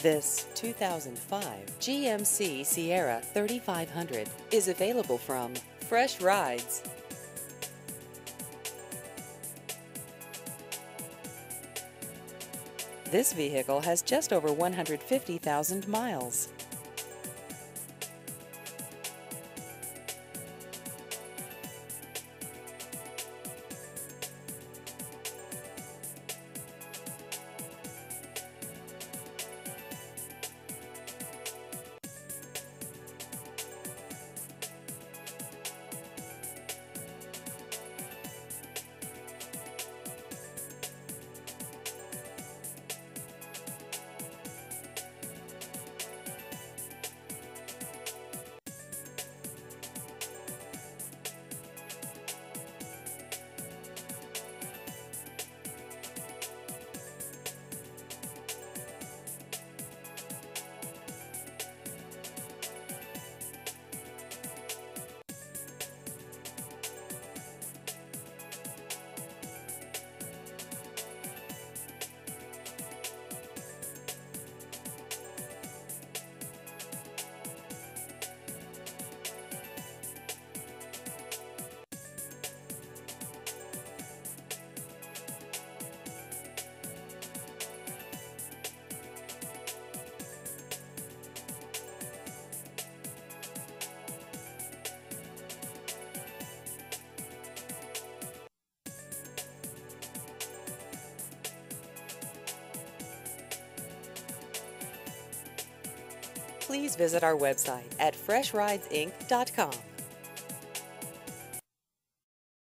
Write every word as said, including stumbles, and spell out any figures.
This two thousand five G M C Sierra thirty-five hundred is available from Fresh Rides. This vehicle has just over one hundred fifty thousand miles. Please visit our website at fresh rides inc dot com.